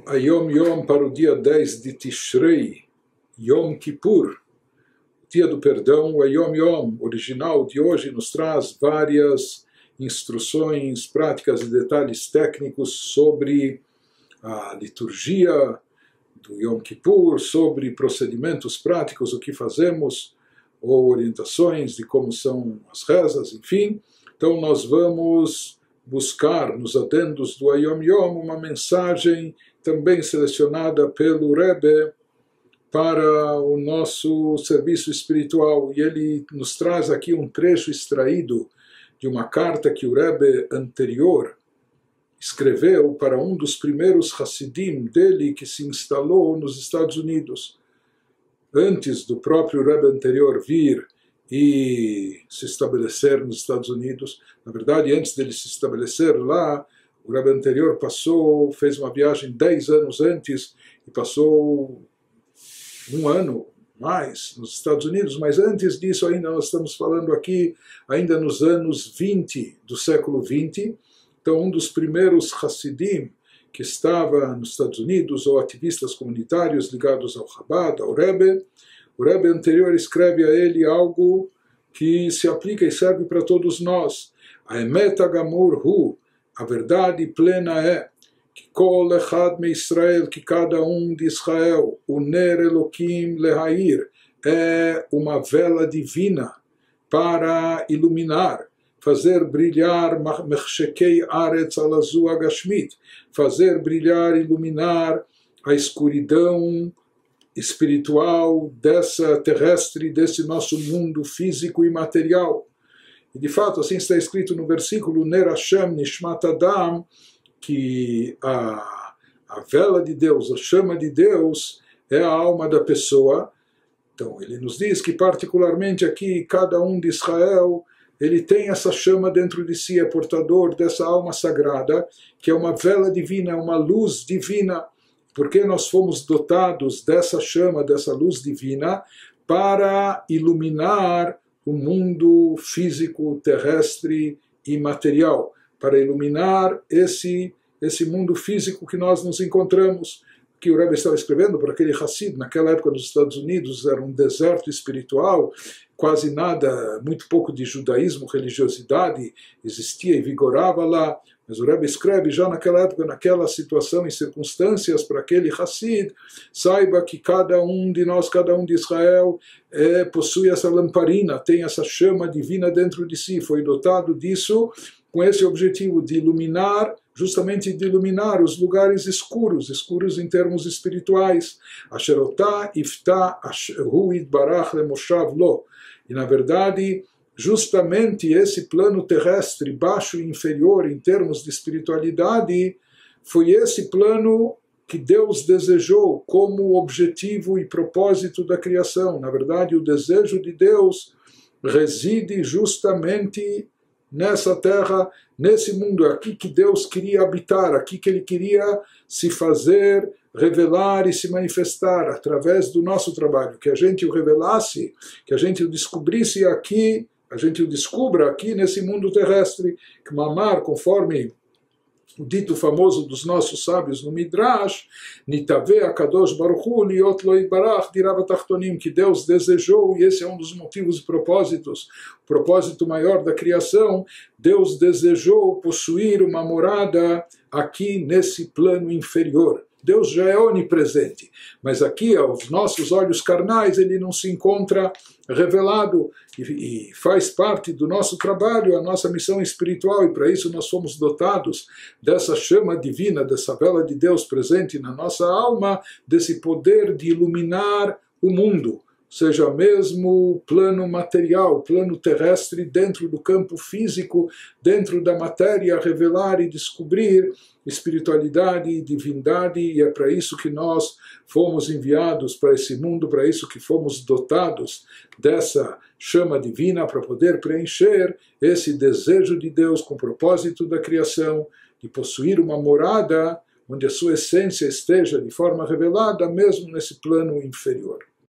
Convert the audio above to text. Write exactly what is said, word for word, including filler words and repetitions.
a Yom Yom para o dia dez de Tishrei, Yom Kippur, dia do perdão. O Yom Yom original de hoje nos traz várias instruções, práticas e detalhes técnicos sobre a liturgia do Yom Kippur, sobre procedimentos práticos, o que fazemos, ou orientações de como são as rezas, enfim. Então nós vamos buscar nos adendos do Yom Yom uma mensagem também selecionada pelo Rebbe para o nosso serviço espiritual. E ele nos traz aqui um trecho extraído de uma carta que o Rebbe anterior escreveu para um dos primeiros Hassidim dele que se instalou nos Estados Unidos. Antes do próprio Rebbe anterior vir e se estabelecer nos Estados Unidos, na verdade, antes dele se estabelecer lá, o Rebbe anterior passou, fez uma viagem dez anos antes e passou um ano mais nos Estados Unidos, mas antes disso ainda nós estamos falando aqui, ainda nos anos vinte do século vinte. Então, um dos primeiros Hassidim que estava nos Estados Unidos, ou ativistas comunitários ligados ao Chabad, ao Rebbe, o Rebbe anterior escreve a ele algo que se aplica e serve para todos nós. A emet hagamur hu, a verdade plena é que kol echad me Israel, que cada um de Israel, o ner Elokim lehair, é uma vela divina para iluminar, fazer brilhar mechshekei aretz alazu agashmit, fazer brilhar, iluminar a escuridão espiritual dessa terrestre, desse nosso mundo físico e material. E de fato, assim está escrito no versículo Ner Hashem Nishmat Adam, que a, a vela de Deus, a chama de Deus, é a alma da pessoa. Então ele nos diz que particularmente aqui, cada um de Israel, ele tem essa chama dentro de si, é portador dessa alma sagrada, que é uma vela divina, uma luz divina, porque nós fomos dotados dessa chama, dessa luz divina, para iluminar o mundo físico, terrestre e material, para iluminar esse, esse mundo físico que nós nos encontramos, que o Rebbe estava escrevendo para aquele Hassid. Naquela época nos Estados Unidos era um deserto espiritual, quase nada, muito pouco de judaísmo, religiosidade existia e vigorava lá, mas o Rebbe escreve já naquela época, naquela situação e circunstâncias para aquele Hassid, saiba que cada um de nós, cada um de Israel, é, possui essa lamparina, tem essa chama divina dentro de si, foi dotado disso com esse objetivo de iluminar, justamente de iluminar os lugares escuros, escuros em termos espirituais. Asherotá iftá hu itbarach lemoshav lo. E na verdade, justamente esse plano terrestre, baixo e inferior em termos de espiritualidade, foi esse plano que Deus desejou como objetivo e propósito da criação. Na verdade, o desejo de Deus reside justamente nessa terra, nesse mundo, aqui que Deus queria habitar, aqui que Ele queria se fazer, revelar e se manifestar através do nosso trabalho, que a gente o revelasse, que a gente o descobrisse aqui, a gente o descubra aqui nesse mundo terrestre, que Mamar, conforme o dito famoso dos nossos sábios no Midrash, Nitave Akadosh Baruch Hu Liot Lo Yitbarach Dirav Atachtonim, que Deus desejou, e esse é um dos motivos e propósitos, o propósito maior da criação, Deus desejou possuir uma morada aqui nesse plano inferior. Deus já é onipresente, mas aqui aos nossos olhos carnais ele não se encontra revelado e, e faz parte do nosso trabalho, a nossa missão espiritual, e para isso nós fomos dotados dessa chama divina, dessa vela de Deus presente na nossa alma, desse poder de iluminar o mundo, seja mesmo plano material, plano terrestre, dentro do campo físico, dentro da matéria, revelar e descobrir espiritualidade e divindade, e é para isso que nós fomos enviados para esse mundo, para isso que fomos dotados dessa chama divina, para poder preencher esse desejo de Deus com o propósito da criação, de possuir uma morada onde a sua essência esteja de forma revelada, mesmo nesse plano inferior.